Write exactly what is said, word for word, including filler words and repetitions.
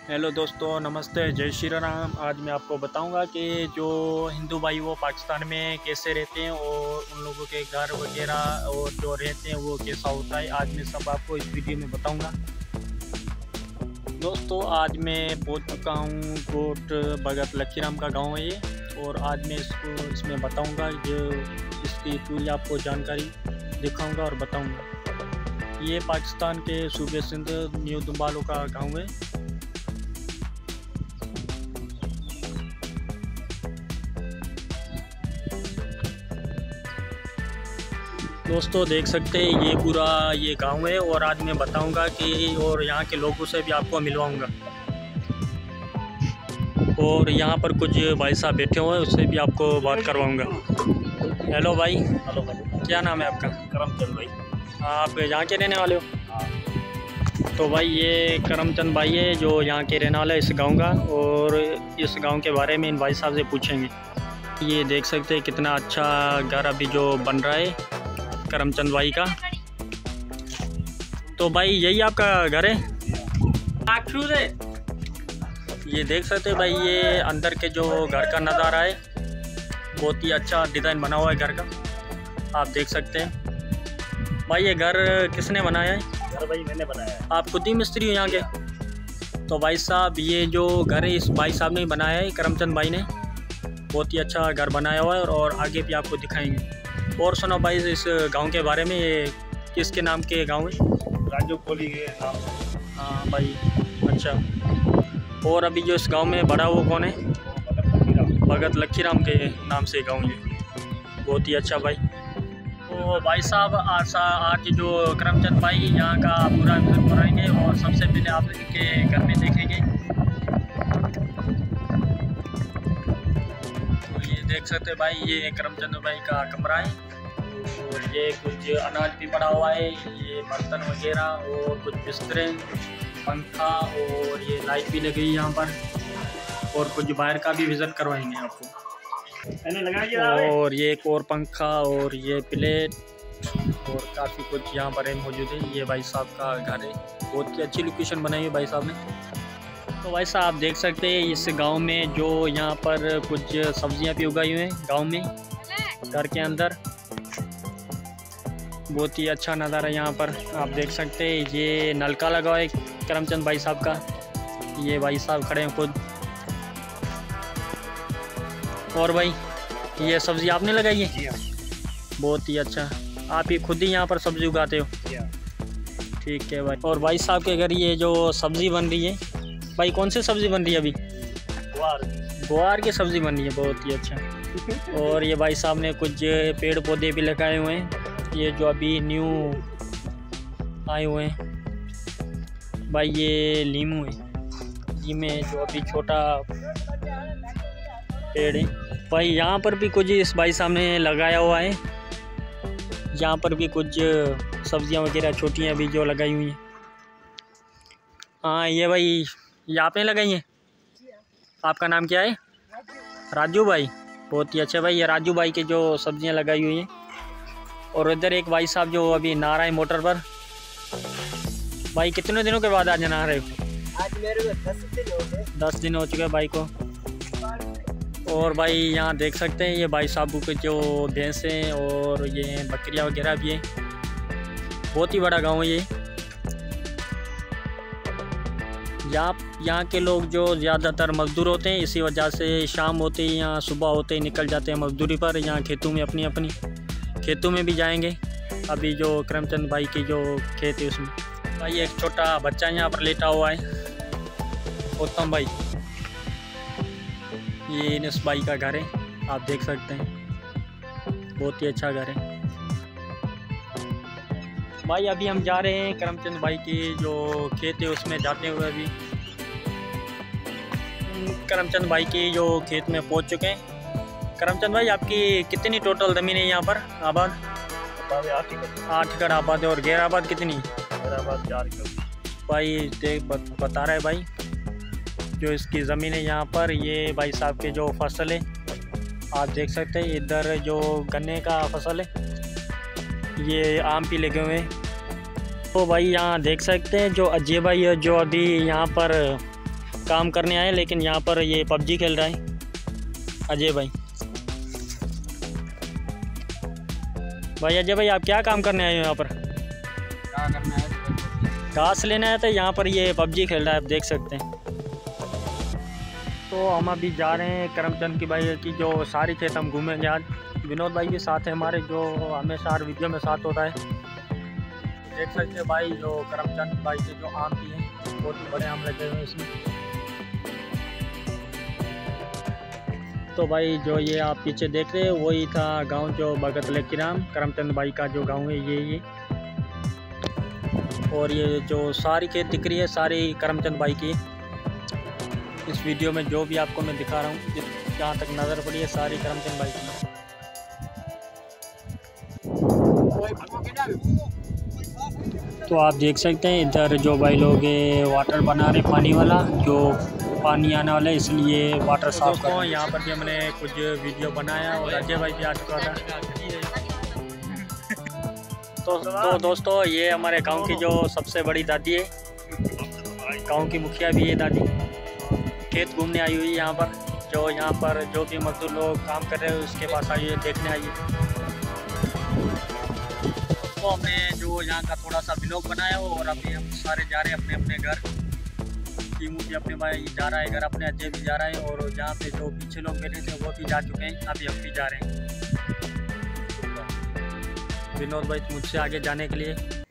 Hello दोस्तों, नमस्ते, जय श्री राम। आज मैं आपको बताऊंगा कि जो हिंदू भाई वो पाकिस्तान में कैसे रहते हैं और उन लोगों के घर वगैरह और जो रहते हैं वो कैसा होता है। आज मैं सब आपको इस वीडियो में बताऊंगा। दोस्तों, आज मैं पहुंच चुका हूं कोट भगत लखीराम का गांव है ये, और आज मैं इसको इसमें बताऊंगा जो इसकी पूरी आपको जानकारी दिखाऊंगा और बताऊंगा। ये पाकिस्तान के सूबे सिंध न्यू दुम्बालो का गाँव है। दोस्तों देख सकते हैं ये पूरा ये गांव है, और आज मैं बताऊंगा कि और यहाँ के लोगों से भी आपको मिलवाऊंगा, और यहाँ पर कुछ भाई साहब बैठे हुए हैं उससे भी आपको बात करवाऊंगा। हेलो भाई। हेलो भाई, क्या नाम है आपका? करमचंद भाई। आप यहाँ के रहने वाले हो? तो भाई ये करमचंद भाई है जो यहाँ के रहने वाला है इस गाँव का, और इस गाँव के बारे में इन भाई साहब से पूछेंगे। ये देख सकते हैं कितना अच्छा घर अभी जो बन रहा है करमचंद भाई का। तो भाई यही आपका घर है? ये देख सकते हैं भाई, ये अंदर के जो घर का नज़ारा है, बहुत ही अच्छा डिज़ाइन बना हुआ है घर का, आप देख सकते हैं। भाई ये घर किसने बनाया है? घर भाई मैंने बनाया है। आप खुद ही मिस्त्री हो यहाँ के? तो भाई साहब ये जो घर है इस भाई साहब ने बनाया है, करमचंद भाई ने। बहुत ही अच्छा घर बनाया हुआ है, और आगे भी आपको दिखाएंगे। और सुनो भाई इस गांव के बारे में, ये किसके नाम के गांव है? राजू कोहली के नाम। हाँ भाई, अच्छा। और अभी जो इस गांव में बड़ा वो कौन है? भगत लखीराम के नाम से गांव ये। बहुत ही अच्छा भाई। तो भाई साहब आज आज जो करमचंद भाई यहाँ का पूरा विजिट कराएंगे, और सबसे पहले आप इनके घर में देखेंगे। तो ये देख सकते हैं भाई, ये करमचंद भाई का कमरा है, और ये कुछ अनाज भी पड़ा हुआ है, ये बर्तन वगैरह और कुछ बिस्तरे, पंखा, और ये लाइट भी लगी है यहाँ पर, और कुछ बाहर का भी विजिट करवाएंगे आपको। और ये एक और पंखा, और ये प्लेट, और काफ़ी कुछ यहाँ पर मौजूद है। ये भाई साहब का घर है, बहुत ही अच्छी लोकेशन बनाई है भाई साहब ने। तो भाई साहब आप देख सकते हैं इस गांव में जो यहाँ पर कुछ सब्जियाँ भी उगाई हुई हैं गांव में, घर के अंदर। बहुत ही अच्छा नज़ारा यहाँ पर आप देख सकते हैं। ये नलका लगा हुआ है करमचंद भाई साहब का, ये भाई साहब खड़े हैं खुद। और भाई ये सब्ज़ी आपने लगाई है? बहुत ही अच्छा, आप ही खुद ही यहाँ पर सब्ज़ी उगाते हो? ठीक है भाई। और भाई साहब के घर ये जो सब्ज़ी बन रही है भाई, कौन सी सब्ज़ी बन रही है अभी? ग्वार ग्वार की सब्ज़ी बन रही है, बहुत ही अच्छा। और ये भाई साहब ने कुछ पेड़ पौधे भी लगाए हुए हैं, ये जो अभी न्यू आए हुए हैं भाई। ये लीमू है, लीमे जो अभी छोटा पेड़ है भाई। यहाँ पर भी कुछ इस भाई साहब ने लगाया हुआ है, यहाँ पर भी कुछ सब्जियाँ वगैरह छोटी अभी जो लगाई हुई हैं। हाँ ये भाई ये आपने लगाई हैं? आपका नाम क्या है? राजू भाई। बहुत ही अच्छा भाई, ये राजू भाई के जो सब्जियाँ लगाई हुई हैं। और इधर एक भाई साहब जो अभी नहा रहे हैं मोटर पर। भाई कितने दिनों के बाद आज नहा रहे हो? आज मेरे को दस दिन हो गए। दस दिन हो चुके हैं भाई को। और भाई यहाँ देख सकते हैं ये भाई साहब के जो भैंस हैं और ये बकरियाँ वगैरह भी हैं। बहुत ही बड़ा गांव है ये। यहाँ यहाँ के लोग जो ज़्यादातर मज़दूर होते हैं, इसी वजह से शाम होते ही या सुबह होते ही निकल जाते हैं मज़दूरी पर। यहाँ खेतों में अपनी अपनी खेतों में भी जाएंगे। अभी जो करमचंद भाई की जो खेत है उसमें भाई एक छोटा बच्चा यहाँ पर लेटा हुआ है, उत्तम भाई। ये इनस भाई का घर है, आप देख सकते हैं। बहुत ही अच्छा घर है भाई। अभी हम जा रहे हैं करमचंद भाई की जो खेत है उसमें जाते हुए। अभी करमचंद भाई की जो खेत में पहुंच चुके हैं। करमचंद भाई आपकी कितनी टोटल ज़मीन है यहाँ पर आबाद? आठ एकड़ आबाद है। और गैर आबाद कितनी? आबाद चार एकड़ भाई देख बता रहा है भाई, जो इसकी ज़मीन है यहाँ पर, ये भाई साहब के जो फसल है आप देख सकते हैं। इधर जो गन्ने का फसल है, ये आम भी लगे हुए हैं। तो भाई यहाँ देख सकते हैं जो अजय भाई है जो अभी यहाँ पर काम करने आए, लेकिन यहाँ पर ये पबजी खेल रहा है अजय भाई। भाई अजय भाई, आप क्या काम करने आए हो यहाँ पर? क्या करना है? घास लेना है, तो यहाँ पर ये पबजी खेल रहा है, आप देख सकते हैं। तो हम अभी जा रहे हैं करमचंद की भाई की जो सारी खेत हम घूमेंगे आज। विनोद भाई भी साथ है हमारे, जो हमेशा हर वीडियो में साथ होता है। देख सकते हैं भाई, जो करमचंद भाई के जो आम भी हैं, बहुत ही बड़े आम लगे हुए हैं इसमें। तो भाई जो ये आप पीछे देख रहे हैं, वही था गांव जो भगत लेकीराम, करमचंद भाई का जो गांव है ये ये और ये जो सारी खेत दिख रही है सारी करमचंद भाई की। इस वीडियो में जो भी आपको मैं दिखा रहा हूँ, जहाँ तक नज़र पड़ी है, सारी करमचंद भाई की। तो आप देख सकते हैं इधर जो भाई लोग वाटर बना रहे, पानी वाला, जो पानी आने वाला है, इसलिए वाटर साफ कर रहे हैं। यहाँ पर भी हमने कुछ वीडियो बनाया और अजय भाई भी आ चुका था। तो, तो दोस्तों, ये हमारे गांव की जो सबसे बड़ी दादी है, गांव की मुखिया भी है दादी, खेत घूमने आई हुई है यहाँ पर। जो यहाँ पर जो भी मजदूर लोग काम कर रहे हैं उसके पास आई है, देखने आई है। तो हमने जो यहाँ का थोड़ा सा व्लॉग बनाया हो और अभी हम सारे जा रहे हैं अपने अपने घर। टीमू भी अपने भाई जा रहा है घर अपने, अजय भी जा रहा है, और जहाँ पे जो पीछे लोग बैठे थे वो भी जा चुके हैं, अभी हम भी जा रहे हैं। विनोद भाई मुझसे आगे जाने के लिए